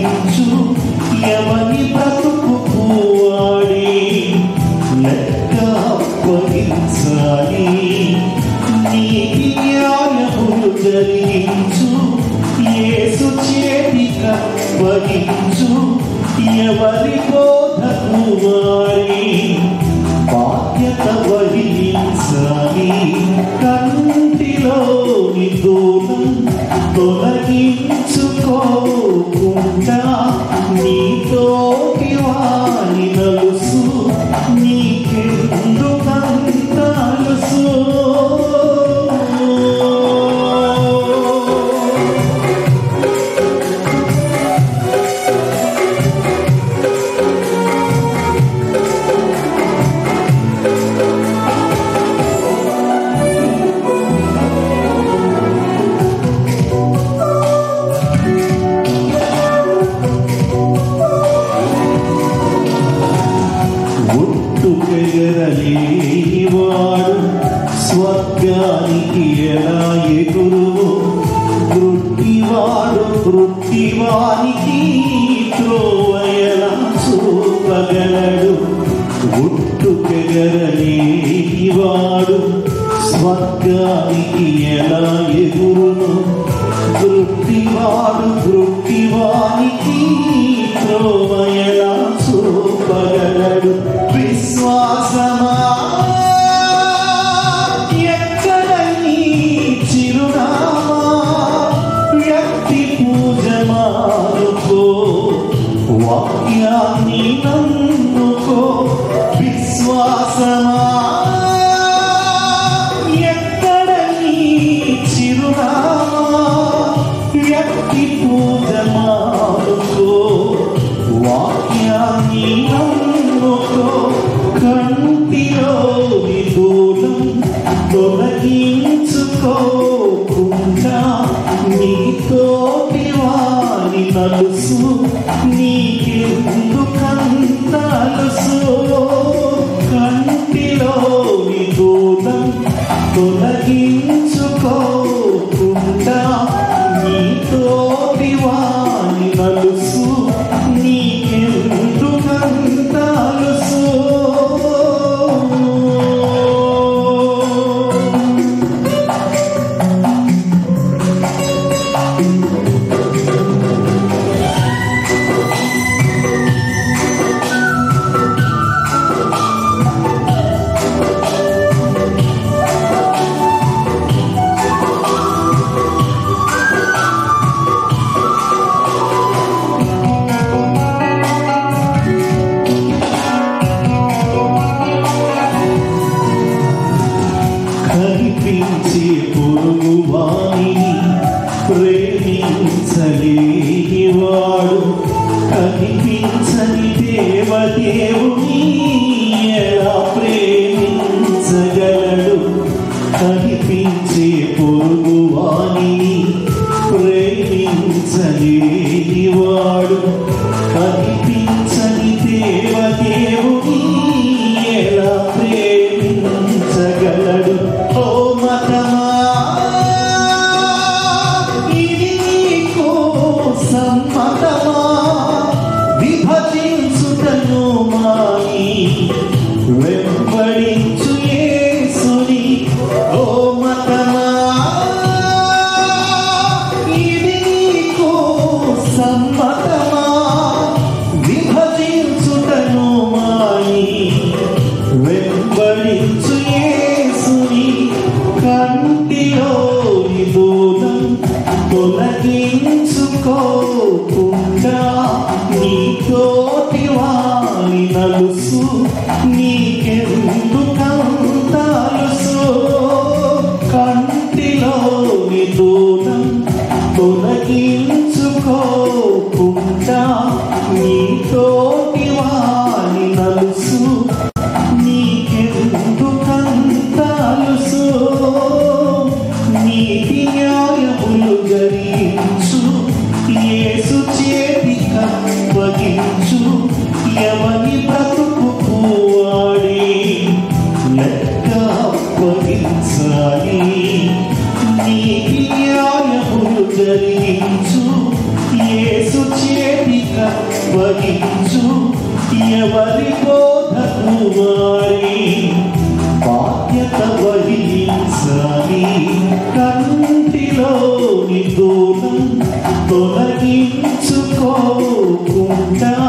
తొలగించు ఎవని బ్రతుకు వాడి లెక్క అప్పగించాలి. నీతి న్యాయములు జరిగించు యేసు చేతికి అప్పగించు ఎవరి బోధకు వాడి బాధ్యత వహించాలి. కంటిలోని దూలం తొలగించుకోకుండా నీతోటి వాని నలుసు నీకెందుకంత అలుసు. వాడు స్వర్గానికి ఎలా ఎగురును, వృత్తివానికి త్రోవ ఎలా చూపగలడు. ఉట్టుకెగరలేని వాడు స్వర్గానికి ఎలా ఎగురును, వృత్తివానికి త్రోవ ఎలా చూపగలడు. విశ్వాసమా ఎక్కడ నీ చిరునామా, వ్యక్తి పూజ మానుకో, వాక్యాన్ని నమ్ముకో. విశ్వాసమా ఎక్కడ నీ చిరునామా, వ్యక్తి పూజ మానుకో, వాక్యాన్ని నమ్ముకో. కంటిలోని దూలం తొలగించుకోకుండా నీతోటి వాని నలుసు నీకెందుకంత అలుసు. కంటిలోని దూలం తొలగించుకోకుండా నీతోటి వాని నలుసు నీకెందుకంత అలుసు. కనిపించే పొరుగు వాణిని ప్రేమించలేని వాడు కనిపించని దేవదేవుని ఎలా ప్రేమించగలడు. కనిపించే పొరుగు వాణిని ప్రేమించలేని వాడు కనిపించని దేవదేవుని ఎలా ప్రేమించగలడు. ఓ మతమా ఇది నీకు సమ్మతమా, విభజించుటను మాని వెంబడించు యేసుని. ఓ మతమా ఇది నీకు సమ్మతమా, విభజించుటను మాని వెంబడించు యేసుని. కంటిలోని దూలం తొలగించుకోకుండా నీతోటి వాని నలుసు నీకెందుకంత అలుసు. కంటిలోని దూలం తొలగించుకోకుండా నీతోటి వాని నలుసు నీకెందుకంత అలుసు. నీతి న్యాయములు జరిగించు యేసు చేతికి అప్పగించు ఎవని బ్రతుకు వాడి లెక్క అప్పగించాలి. నీతి న్యాయములు జరిగించు యేసు చేతి వహించు ఎవరి బోధకు వారి బాధ్యత వహించాలి. కంటిలోని దూలం తొలగించుకోకుండా